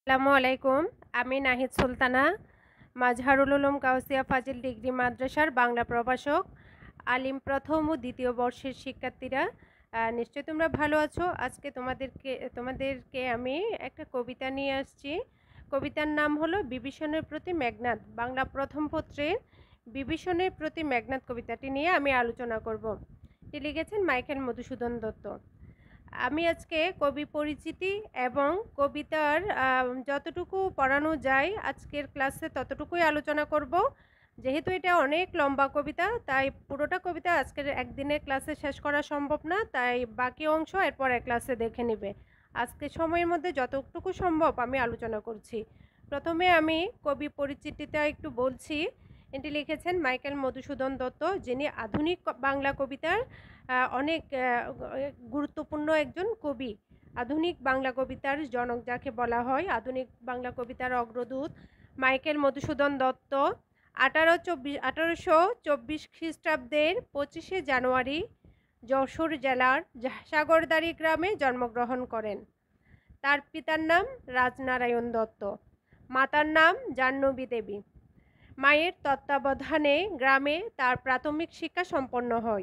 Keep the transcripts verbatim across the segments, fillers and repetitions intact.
আসসালামু আলাইকুম। আমি নাহিদ সুলতানা, মাজহারুল উলুম গাউসিয়া ফাজিল ডিগ্রি মাদ্রাসার বাংলা প্রভাষক, আলিম প্রথম ও দ্বিতীয় বর্ষের শিক্ষার্থীরা। আহ, নিশ্চয়ই তোমরা ভালো আছো। আজকে তোমাদেরকে তোমাদেরকে আমি একটা কবিতা নিয়ে আসছি। কবিতার নাম হলো বিভীষণের প্রতি মেঘনাদ। বাংলা প্রথম পত্রের বিভীষণের প্রতি মেঘনাদ কবিতাটি নিয়ে আমি আলোচনা করব। এটি লিখেছেন মাইকেল মধুসূদন দত্ত। আমি আজকে কবি পরিচিতি এবং কবিতার যতটুকু পড়ানো যায় আজকের ক্লাসে ততটুকুই আলোচনা করব। যেহেতু এটা অনেক লম্বা কবিতা, তাই পুরোটা কবিতা আজকের একদিনের ক্লাসে শেষ করা সম্ভব না, তাই বাকি অংশ এরপরের ক্লাসে দেখে নেবে। আজকে সময়ের মধ্যে যতটুকু সম্ভব আমি আলোচনা করছি। প্রথমে আমি কবি পরিচিতিটা একটু বলছি। এটি লিখেছেন মাইকেল মধুসূদন দত্ত, যিনি আধুনিক বাংলা কবিতার অনেক গুরুত্বপূর্ণ একজন কবি। আধুনিক বাংলা কবিতার জনক যাকে বলা হয়, আধুনিক বাংলা কবিতার অগ্রদূত মাইকেল মধুসূদন দত্ত আঠারো চব্বিশ আঠারোশো চব্বিশ খ্রিস্টাব্দের পঁচিশে জানুয়ারি যশোর জেলার সাগরদাড়ি গ্রামে জন্মগ্রহণ করেন। তার পিতার নাম রাজনারায়ণ দত্ত, মাতার নাম জাহ্নবী দেবী। মায়ের তত্ত্বাবধানে গ্রামে তার প্রাথমিক শিক্ষা সম্পন্ন হয়।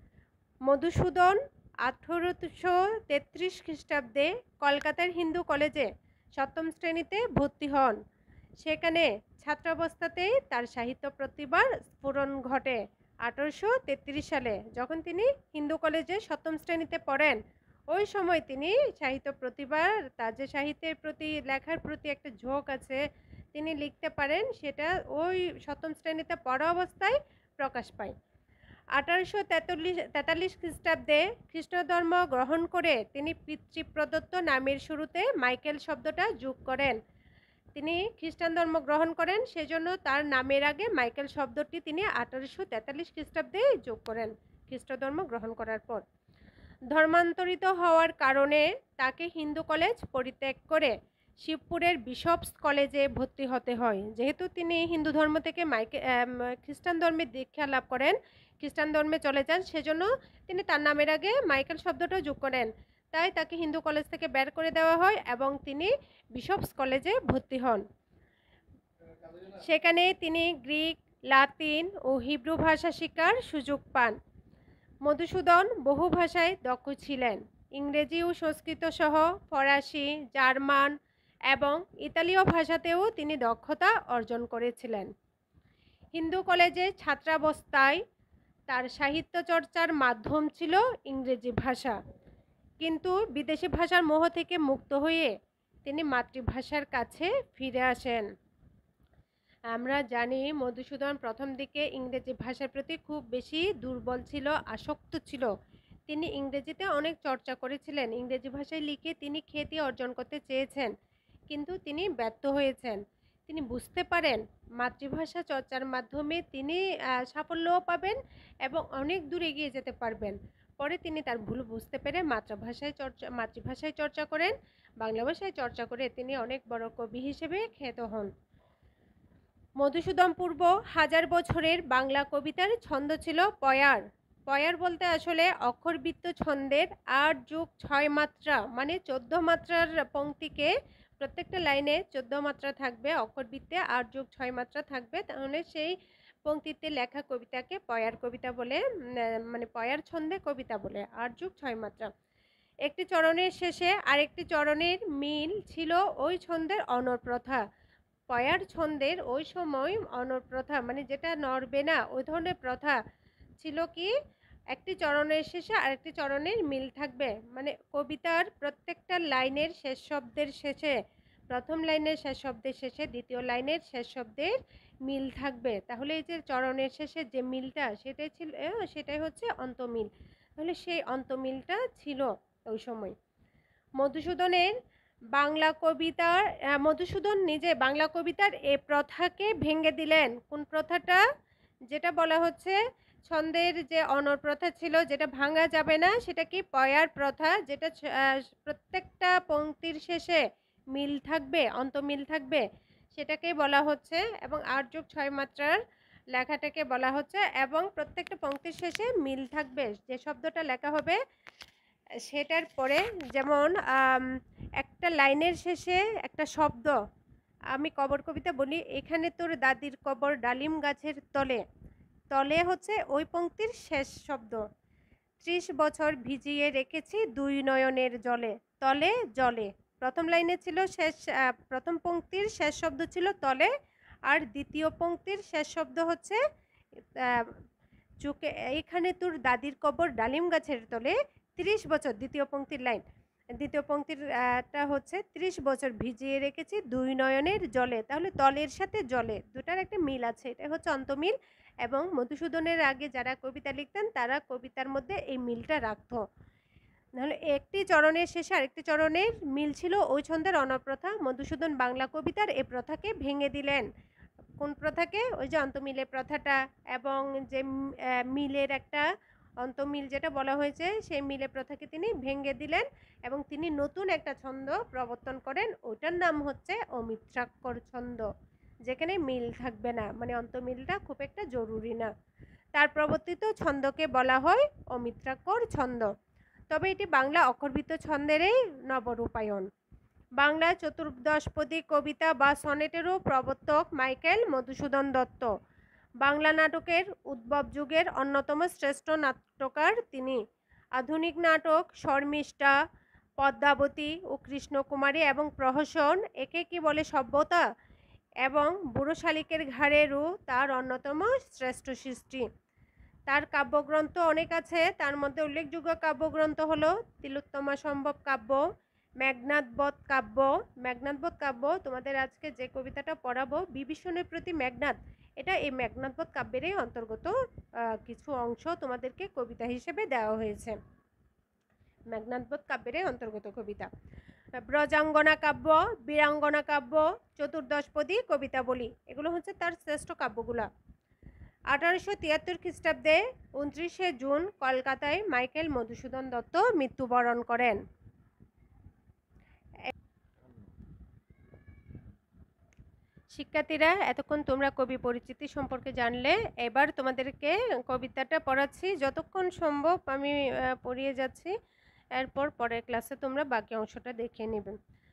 মধুসূদন আঠারোশো তেত্রিশ খ্রিস্টাব্দে কলকাতার হিন্দু কলেজে সপ্তম শ্রেণীতে ভর্তি হন। সেখানে ছাত্রাবস্থাতেই তার সাহিত্য প্রতিভার স্ফুরণ ঘটে। আঠারোশো তেত্রিশ সালে যখন তিনি হিন্দু কলেজে সপ্তম শ্রেণীতে পড়েন, ওই সময় তিনি সাহিত্য প্রতিভার, তার যে সাহিত্যের প্রতি, লেখার প্রতি একটা ঝোঁক আছে, তিনি লিখতে পারেন, সেটা ওই সপ্তম শ্রেণীতে পড়া অবস্থায় প্রকাশ পায়। আঠারোশো তেতাল্লিশ তেতাল্লিশ খ্রিস্টাব্দে খ্রিস্টধর্ম গ্রহণ করে তিনি পিতৃপ্রদত্ত নামের শুরুতে মাইকেল শব্দটা যোগ করেন। তিনি খ্রিস্টান ধর্ম গ্রহণ করেন, সেজন্য তার নামের আগে মাইকেল শব্দটি তিনি আঠারোশো তেতাল্লিশ খ্রিস্টাব্দে যোগ করেন খ্রিস্ট ধর্ম গ্রহণ করার পর। ধর্মান্তরিত হওয়ার কারণে তাকে হিন্দু কলেজ পরিত্যাগ করে শিবপুরের বিশপস কলেজে ভর্তি হতে হয়। যেহেতু তিনি হিন্দু ধর্ম থেকে মাইকে খ্রিস্টান ধর্মে দীক্ষা লাভ করেন, খ্রিস্টান ধর্মে চলে যান, সেজন্য তিনি তার নামের আগে মাইকেল শব্দটা যোগ করেন। তাই তাকে হিন্দু কলেজ থেকে বের করে দেওয়া হয় এবং তিনি বিশপস কলেজে ভর্তি হন। সেখানে তিনি গ্রিক, লাতিন ও হিব্রু ভাষা শিক্ষার সুযোগ পান। মধুসূদন বহু ভাষায় দক্ষ ছিলেন। ইংরেজি ও সংস্কৃত সহ ফরাসি, জার্মান এবং ইতালীয় ভাষাতেও তিনি দক্ষতা অর্জন করেছিলেন। হিন্দু কলেজে ছাত্রাবস্থায় তার সাহিত্য চর্চার মাধ্যম ছিল ইংরেজি ভাষা, কিন্তু বিদেশি ভাষার মোহ থেকে মুক্ত হয়ে তিনি মাতৃভাষার কাছে ফিরে আসেন। আমরা জানি মধুসূদন প্রথম দিকে ইংরেজি ভাষার প্রতি খুব বেশি দুর্বল ছিল, আসক্ত ছিল। তিনি ইংরেজিতে অনেক চর্চা করেছিলেন, ইংরেজি ভাষায় লিখে তিনি খ্যাতি অর্জন করতে চেয়েছেন, কিন্তু তিনি ব্যর্থ হয়েছেন। তিনি বুঝতে পারেন মাতৃভাষা চর্চার মাধ্যমে তিনি সাফল্যও পাবেন এবং অনেক দূর এগিয়ে যেতে পারবেন। পরে তিনি তার ভুল বুঝতে পেরে মাতৃভাষায় চর্চা মাতৃভাষায় চর্চা করেন, বাংলা ভাষায় চর্চা করে তিনি অনেক বড় কবি হিসেবে খ্যাত হন। মধুসূদন পূর্ব হাজার বছরের বাংলা কবিতার ছন্দ ছিল পয়ার। পয়ার বলতে আসলে অক্ষরবৃত্ত ছন্দের আট যোগ ছয় মাত্রা, মানে চোদ্দ মাত্রার পংক্তিকে, প্রত্যেকটা লাইনে চোদ্দ মাত্রা থাকবে, অক্ষরবৃত্তে আট যোগ ছয় মাত্রা থাকবে, তাহলে সেই পংক্তিতে লেখা কবিতাকে পয়ার কবিতা বলে, মানে পয়ার ছন্দে কবিতা বলে, আট যোগ ছয় মাত্রা। একটি চরণের শেষে আরেকটি চরণের মিল ছিল ওই ছন্দের অনর প্রথা। পয়ার ছন্দের ওই সময় অনর প্রথা, মানে যেটা নড়বে না, ওই ধরনের প্রথা ছিল কি, একটি চরণের শেষে আরেকটি চরণের মিল থাকবে, মানে কবিতার প্রত্যেকটা লাইনের শেষ শব্দের শেষে, প্রথম লাইনের শেষ শব্দের শেষে দ্বিতীয় লাইনের শেষ শব্দের মিল থাকবে। তাহলে এই যে চরণের শেষে যে মিলটা, সেটাই ছিল, সেটাই হচ্ছে অন্তমিল। তাহলে সেই অন্তমিলটা ছিল ওই সময়। মধুসূদনের বাংলা কবিতার মধুসূদন নিজে বাংলা কবিতার এই প্রথাকে ভেঙে দিলেন। কোন প্রথাটা? যেটা বলা হচ্ছে ছন্দের যে অনর প্রথা ছিল, যেটা ভাঙা যাবে না, সেটা কি পয়ার প্রথা, যেটা প্রত্যেকটা পংক্তির শেষে মিল থাকবে, অন্তমিল থাকবে, সেটাকেই বলা হচ্ছে। এবং আট যোগ ছয় মাত্রার লেখাটাকে বলা হচ্ছে, এবং প্রত্যেকটা পংক্তির শেষে মিল থাকবে, যে শব্দটা লেখা হবে সেটার পরে যেমন আম, একটা লাইনের শেষে একটা শব্দ, আমি কবর কবিতা বলি, এখানে তোর দাদির কবর ডালিম গাছের তলে, তলে হচ্ছে ওই পংক্তির শেষ শব্দ। ত্রিশ বছর ভিজিয়ে রেখেছি দুই নয়নের জলে, তলে জলে। প্রথম লাইনে ছিল শেষ, আহ, প্রথম পংক্তির শেষ শব্দ ছিল তলে, আর দ্বিতীয় পংক্তির শেষ শব্দ হচ্ছে আহ, চুকে এইখানে তোর দাদির কবর ডালিম গাছের তলে। ত্রিশ বছর দ্বিতীয় পংক্তির লাইন, দ্বিতীয় পংক্তির আহ, টা হচ্ছে ত্রিশ বছর ভিজিয়ে রেখেছি দুই নয়নের জলে। তাহলে তলের সাথে জলে দুটার একটা মিল আছে, এটা হচ্ছে অন্তমিল। এবং মধুসূদনের আগে যারা কবিতা লিখতেন তারা কবিতার মধ্যে এই মিলটা রাখতো। নাহলে একটি চরণের শেষে আরেকটি চরণের মিল ছিল ওই ছন্দের অনপ্রথা। মধুসূদন বাংলা কবিতার এই প্রথাকে ভেঙে দিলেন। কোন প্রথাকে? ওই যে অন্তমিলের প্রথাটা, এবং যে মিলের একটা অন্তমিল যেটা বলা হয়েছে সেই মিলের প্রথাকে তিনি ভেঙে দিলেন এবং তিনি নতুন একটা ছন্দ প্রবর্তন করেন, ওটার নাম হচ্ছে অমিত্রাক্ষর ছন্দ, যেখানে মিল থাকবে না, মানে অন্তমিলটা খুব একটা জরুরি না। তার প্রবর্তিত ছন্দকে বলা হয় অমিত্রাক্ষর ছন্দ। তবে এটি বাংলা অক্ষরবৃত্ত ছন্দেরই নবরূপায়ণ। বাংলা চতুর্দশপদী কবিতা বা সনেটেরও প্রবর্তক মাইকেল মধুসূদন দত্ত। বাংলা নাটকের উদ্ভব যুগের অন্যতম শ্রেষ্ঠ নাট্যকার তিনি। আধুনিক নাটক শর্মিষ্ঠা, পদ্মাবতী ও কৃষ্ণকুমারী এবং প্রহসন, একে কি বলে সভ্যতা এবং বুড়ো শালিকের ঘাড়েরও তার অন্যতম শ্রেষ্ঠ সৃষ্টি। তার কাব্যগ্রন্থ অনেক আছে, তার মধ্যে উল্লেখযোগ্য কাব্যগ্রন্থ হলো তিলোত্তমা সম্ভব কাব্য, মেঘনাদবধ কাব্য। মেঘনাদবধ কাব্য তোমাদের আজকে যে কবিতাটা পড়াবো, বিভীষণের প্রতি মেঘনাদ, এটা এই মেঘনাদবধ কাব্যেরই অন্তর্গত কিছু অংশ তোমাদেরকে কবিতা হিসেবে দেওয়া হয়েছে। মেঘনাদবধ কাব্যেরই অন্তর্গত কবিতা। ব্রজাঙ্গনা কাব্য, বীরাঙ্গনা কাব্য, চতুর্দশপদী কবিতা বলি, এগুলো হচ্ছে তার শ্রেষ্ঠ কাব্যগুলা। আঠারোশো তিয়াত্তর খ্রিস্টাব্দে উনত্রিশে জুন কলকাতায় মাইকেল মধুসূদন দত্ত মৃত্যুবরণ করেন। শিক্ষার্থীরা, এতক্ষণ তোমরা কবি পরিচিতি সম্পর্কে জানলে, এবার তোমাদেরকে কবিতাটা পড়াচ্ছি, যতক্ষণ সম্ভব আমি পড়িয়ে যাচ্ছি, এরপর পরের ক্লাসে তোমরা বাকি অংশটা দেখে নেবে।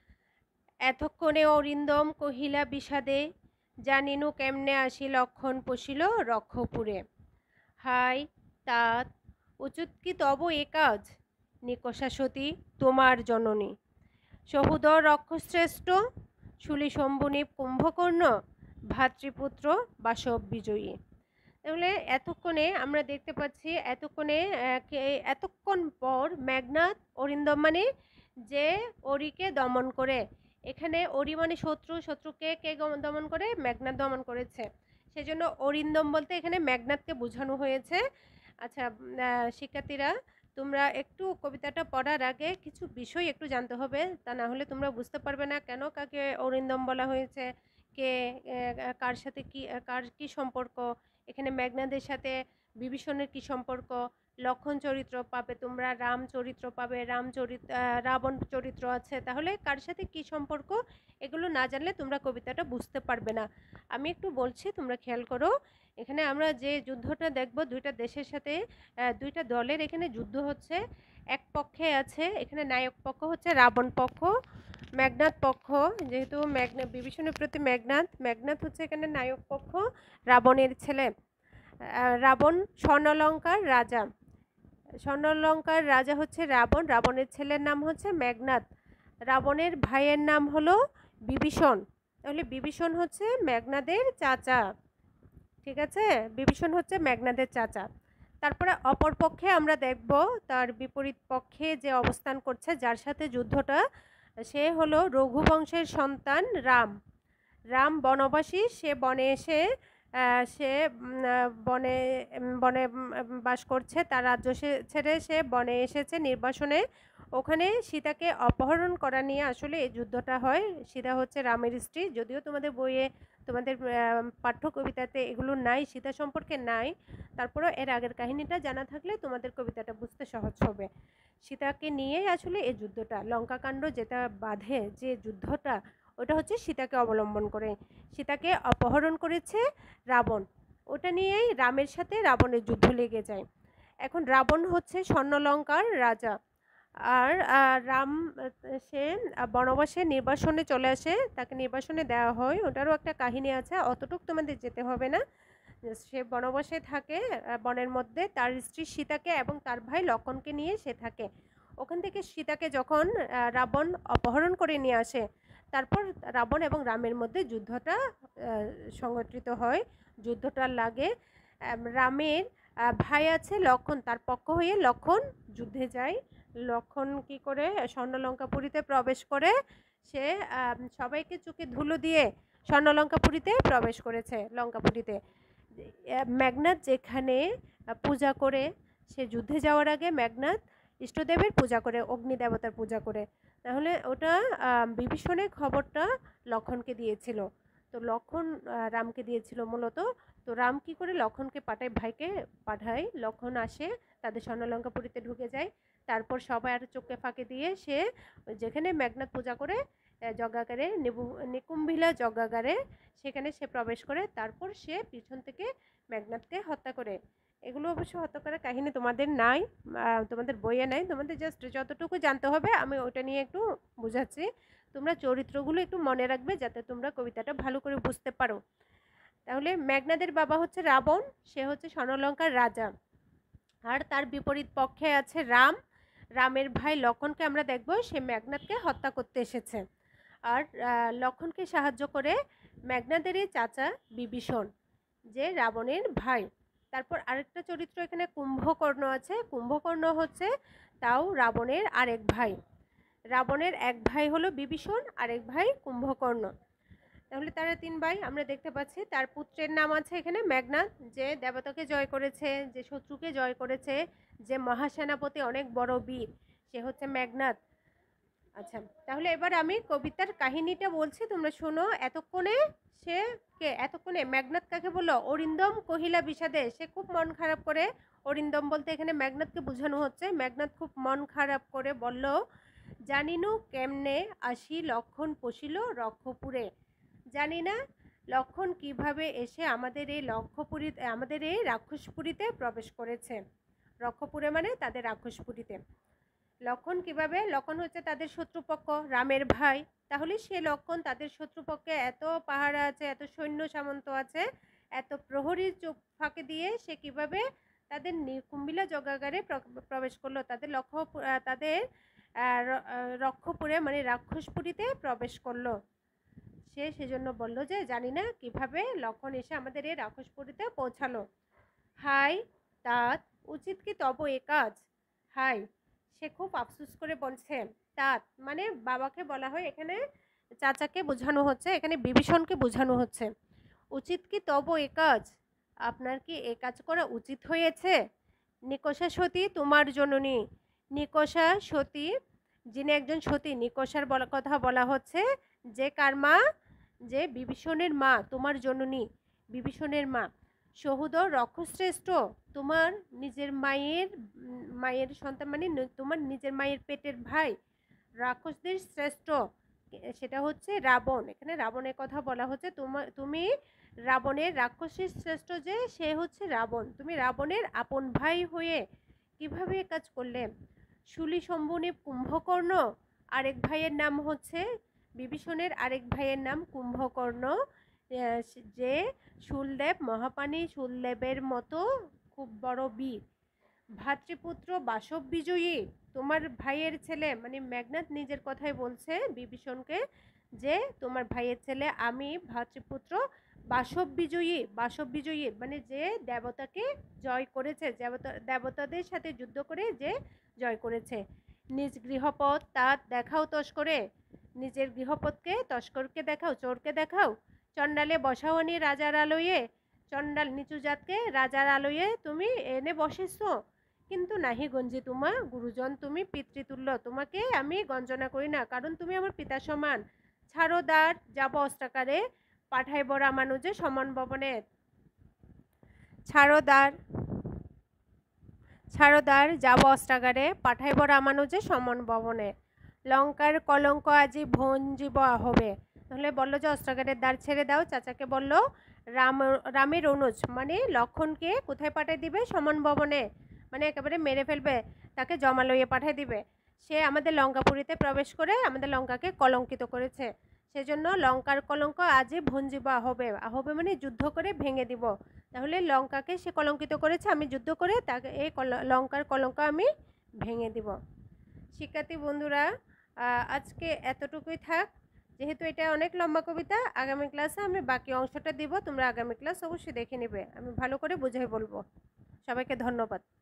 এতক্ষণে অরিন্দম কহিলা বিষাদে, জানিনু কেমনে আসি লক্ষণ পশিল রক্ষপুরে। হাই তাত উচিত কি তব এ কাজ, নিকষা সতী তোমার জননী। সহুদর রক্ষশ্রেষ্ঠ শুলি শম্ভুনি কুম্ভকর্ণ, ভাতৃপুত্র বাসব বিজয়ী। তাহলে এতক্ষণে আমরা দেখতে পাচ্ছি, এতক্ষণে এতক্ষণ পর মেঘনাদ অরিন্দম মানে যে অরিকে দমন করে, এখানে অরি মানে শত্রু, শত্রুকে কে দমন করে? মেঘনাদ দমন করেছে, সেজন্য অরিন্দম বলতে এখানে মেঘনাদকে বোঝানো হয়েছে। আচ্ছা শিক্ষার্থীরা, তোমরা একটু কবিতাটা পড়ার আগে কিছু বিষয় একটু জানতে হবে, তা না হলে তোমরা বুঝতে পারবে না কেন কাকে অরিন্দম বলা হয়েছে, কে কার সাথে কি, কার কি সম্পর্ক, এখানে মেঘনাদের সাথে বিভীষণের কি সম্পর্ক, লক্ষণ চরিত্র পাবে তোমরা, রাম চরিত্র পাবে, রাম চরিত্র, রাবণ চরিত্র আছে, তাহলে কার সাথে কি সম্পর্ক এগুলো না জানলে তোমরা কবিতাটা বুঝতে পারবে না। আমি একটু বলছি, তোমরা খেয়াল করো। এখানে আমরা যে যুদ্ধটা দেখব, দুইটা দেশের সাথে দুইটা দলের এখানে যুদ্ধ হচ্ছে। এক পক্ষে আছে, এখানে নায়ক পক্ষ হচ্ছে রাবণ পক্ষ, মেঘনাদ পক্ষ, যেহেতু মেঘনাদ বিভীষণের প্রতি মেঘনাদ, মেঘনাদ হচ্ছে এখানে নায়ক পক্ষ, রাবণের ছেলে। রাবণ স্বর্ণলঙ্কার রাজা, স্বর্ণলঙ্কার রাজা হচ্ছে রাবণ, রাবণের ছেলের নাম হচ্ছে মেঘনাদ, রাবণের ভাইয়ের নাম হলো বিভীষণ। তাহলে বিভীষণ হচ্ছে মেঘনাদের চাচা, ঠিক আছে, বিভীষণ হচ্ছে মেঘনাদের চাচা। তারপরে অপর পক্ষে আমরা দেখব তার বিপরীত পক্ষে যে অবস্থান করছে, যার সাথে যুদ্ধটা, সে হলো রঘুবংশের সন্তান রাম। রাম বনবাসী, সে বনে এসে সে বনে বনে বাস করছে, তার রাজ্য ছেড়ে সে বনে এসেছে নির্বাসনে। ওখানে সীতাকে অপহরণ করা নিয়ে আসলে এই যুদ্ধটা হয়। সীতা হচ্ছে রামের স্ত্রী, যদিও তোমাদের বইয়ে, তোমাদের পাঠ্য কবিতাতে এগুলো নাই, সীতা সম্পর্কে নাই, তারপরেও এর আগের কাহিনীটা জানা থাকলে তোমাদের কবিতাটা বুঝতে সহজ হবে। সীতাকে নিয়েই আসলে এই যুদ্ধটা, লঙ্কাকাণ্ড যেটা বাঁধে, যে যুদ্ধটা, ওটা হচ্ছে সীতাকে অবলম্বন করে। সীতাকে অপহরণ করেছে রাবণ, ওটা নিয়েই রামের সাথে রাবণের যুদ্ধ লেগে যায়। এখন রাবণ হচ্ছে স্বর্ণলঙ্কার রাজা, আর রাম সে বনবাসে নির্বাসনে চলে আসে, তাকে নির্বাসনে দেওয়া হয়, ওটারও একটা কাহিনী আছে, অতটুকু তোমাদের যেতে হবে না। সে বনবাসে থাকে বনের মধ্যে, তার স্ত্রী সীতাকে এবং তার ভাই লক্ষণকে নিয়ে সে থাকে। ওখান থেকে সীতাকে যখন রাবণ অপহরণ করে নিয়ে আসে, তারপর রাবণ এবং রামের মধ্যে যুদ্ধটা সংঘটিত হয়, যুদ্ধটা লাগে। রামের ভাই আছে লক্ষণ, তার পক্ষ হয়ে লক্ষণ যুদ্ধে যায়। লক্ষণ কি করে স্বর্ণলঙ্কাপুরীতে প্রবেশ করে, সে সবাইকে চোখে ধুলো দিয়ে স্বর্ণলঙ্কাপুরীতে প্রবেশ করেছে। লঙ্কাপুরীতে মেঘনাদ যেখানে পূজা করে, সে যুদ্ধে যাওয়ার আগে মেঘনাদ ইষ্টদেবের পূজা করে, অগ্নি দেবতার পূজা করে। তাহলে ওটা বিভীষণের খবরটা লক্ষণকে দিয়েছিল। তো লক্ষণ রামকে দিয়েছিল মূলত। তো রাম কি করে লক্ষণকে পাঠায়, ভাইকে পাঠায়, লক্ষণ আসে, তাদের স্বর্ণলঙ্কাপুরীতে ঢুকে যায়। তারপর সবাই আর চোখে ফাঁকে দিয়ে সে যেখানে মেঘনাদ পূজা করে যজ্ঞাগারে, নিকুম্ভিলা যজ্ঞাগারে, সেখানে সে প্রবেশ করে। তারপর সে পিছন থেকে মেঘনাদকে হত্যা করে। এগুলো অবশ্য হত্যা করার কাহিনী তোমাদের নাই, তোমাদের বইয়ে নাই, তোমাদের জাস্ট যতটুকু জানতে হবে আমি ওটা নিয়ে একটু বোঝাচ্ছি। তোমরা চরিত্রগুলো একটু মনে রাখবে যাতে তোমরা কবিতাটা ভালো করে বুঝতে পারো। তাহলে মেঘনাদের বাবা হচ্ছে রাবণ, সে হচ্ছে স্বর্ণলঙ্কার রাজা। আর তার বিপরীত পক্ষে আছে রাম। রামের ভাই লক্ষণকে আমরা দেখব, সে মেঘনাদকে হত্যা করতে এসেছে। আর লক্ষণকে সাহায্য করে মেঘনাদেরই চাচা বিভীষণ, যে রাবণের ভাই। তারপর আরেকটা চরিত্র এখানে কুম্ভকর্ণ আছে। কুম্ভকর্ণ হচ্ছে তাও রাবণের আরেক ভাই। রাবণের এক ভাই হলো বিভীষণ, আরেক ভাই কুম্ভকর্ণ। তাহলে তারা তিন ভাই আমরা দেখতে পাচ্ছি। তার পুত্রের নাম আছে এখানে মেঘনাদ, যে দেবতাকে জয় করেছে, যে শত্রুকে জয় করেছে, যে মহাসেনাপতি, অনেক বড় বীর, সে হচ্ছে মেঘনাদ। আচ্ছা, তাহলে এবার আমি কবিতার কাহিনীটা বলছি, তোমরা শোনো। এতক্ষণে সে কে এতক্ষণে মেঘনাদ কাকে বললো? অরিন্দম কহিলা বিষাদে, সে খুব মন খারাপ করে, অরিন্দম বলতে এখানে মেঘনাদকে বোঝানো হচ্ছে, মেঘনাদ খুব মন খারাপ করে বলল, জানিনু কেমনে আসি লক্ষণ পশিল রক্ষপুরে। জানি না লক্ষণ কিভাবে এসে আমাদের এই লক্ষপুরী, আমাদের এই রাক্ষসপুরীতে প্রবেশ করেছে। রক্ষপুরে মানে তাদের রাক্ষসপুরীতে। লক্ষণ কিভাবে? লক্ষণ হচ্ছে তাদের শত্রুপক্ষ, রামের ভাই। তাহলে সে লক্ষণ তাদের শত্রুপক্ষে, এত পাহারা আছে, এত সৈন্য সামন্ত আছে, এত প্রহরীর চোখ ফাঁকে দিয়ে সে কিভাবে তাদের কুম্ভিলা যজ্ঞাগারে প্রবেশ করলো, তাদের লক্ষ্য তাদের রক্ষপুরে মানে রাক্ষসপুরীতে প্রবেশ করলো। সে সেজন্য বলল যে জানি না কিভাবে লক্ষণ এসে আমাদের এই রাক্ষসপুরীতে পৌঁছালো। হাই তাত উচিত কি তব এ কাজ। হাই, সে খুব আফসোস করে বলছে। তাত মানে বাবাকে বলা হয়, এখানে চাচাকে বোঝানো হচ্ছে, এখানে বিভীষণকে বোঝানো হচ্ছে। উচিত কি তব এ কাজ, আপনার কি এ কাজ করা উচিত হয়েছে? নিকষা সতী তোমার জননী। নিকষা সতী, যিনি একজন সতী, নিকষার বলা কথা বলা হচ্ছে, যে কার মা? যে বিভীষণের মা, তোমার জননী, বিভীষণের মা। সহুদর রক্ষশ্রেষ্ঠ, তোমার নিজের মায়ের মায়ের সন্তান মানে তোমার নিজের মায়ের পেটের ভাই, রাক্ষসদের শ্রেষ্ঠ, সেটা হচ্ছে রাবণ। এখানে রাবণের কথা বলা হচ্ছে, তোমার তুমি রাবণের রাক্ষসের শ্রেষ্ঠ, যে সে হচ্ছে রাবণ, তুমি রাবণের আপন ভাই হয়ে কিভাবে কাজ করলে? শুলি শম্ভুনি কুম্ভকর্ণ, আরেক ভাইয়ের নাম হচ্ছে বিভীষণের আরেক ভাইয়ের নাম কুম্ভকর্ণ, যে শুলদেব, মহাপানি শুলদেবের মতো খুব বড় বীর। ভাতৃপুত্র বাসব বিজয়ী, তোমার ভাইয়ের ছেলে মানে মেঘনাদ নিজের কথাই বলছে বিভীষণকে, যে তোমার ভাইয়ের ছেলে আমি ভাতৃপুত্র বাসব বিজয়ী। বাসব বিজয়ী মানে যে দেবতাকে জয় করেছে, দেবতা দেবতাদের সাথে যুদ্ধ করে যে জয় করেছে। নিজ গৃহপথ তাত দেখাও তস্করে, নিজের গৃহপথকে তস্করকে দেখাও, চোরকে দেখাও। চণ্ডালে বসাওনি রাজার আলোয়ে, চণ্ডাল নিচু জাতকে রাজার আলোয়ে তুমি এনে বসেছ। কিন্তু নাহি গঞ্জি তোমা গুরুজন, তুমি পিতৃতুল্য, তোমাকে আমি গঞ্জনা করি না, কারণ তুমি আমার পিতা সমান। ছাড়ো দ্বার যাব অস্ত্রাকারে, পাঠাইব রামানুজে সমন ভবনে। ছাড়ো দ্বার ছাড়ো দ্বার যাব অস্ত্রাগারে, পাঠাইব রামানুজে সমন ভবনে। লঙ্কার কলঙ্ক আজি ভঞ্জিব হবে। তাহলে বললো যে অস্ত্রাগারের দ্বার ছেড়ে দাও। চাচাকে বলল রাম রামের অনুজ মানে লক্ষণকে কোথায় পাঠিয়ে দিবে? সমন ভবনে, মানে একেবারে মেরে ফেলবে, তাকে জমালয়ে পাঠিয়ে দিবে। সে আমাদের লঙ্কাপুরীতে প্রবেশ করে আমাদের লঙ্কাকে কলঙ্কিত করেছে। সেজন্য লঙ্কার কলঙ্ক আজই ভঞ্জিব আহবে। আহবে মানে যুদ্ধ করে ভেঙে দিব। তাহলে লঙ্কাকে সে কলঙ্কিত করেছে, আমি যুদ্ধ করে তাকে এই লঙ্কার কলঙ্ক আমি ভেঙে দিব। শিক্ষার্থী বন্ধুরা, আজকে এতটুকুই থাক। যেহেতু এটা অনেক লম্বা কবিতা, আগামী ক্লাসে আমি বাকি অংশটা দিব। তোমরা আগামী ক্লাস অবশ্যই দেখে নেবে, আমি ভালো করে বুঝাই বলবো। সবাইকে ধন্যবাদ।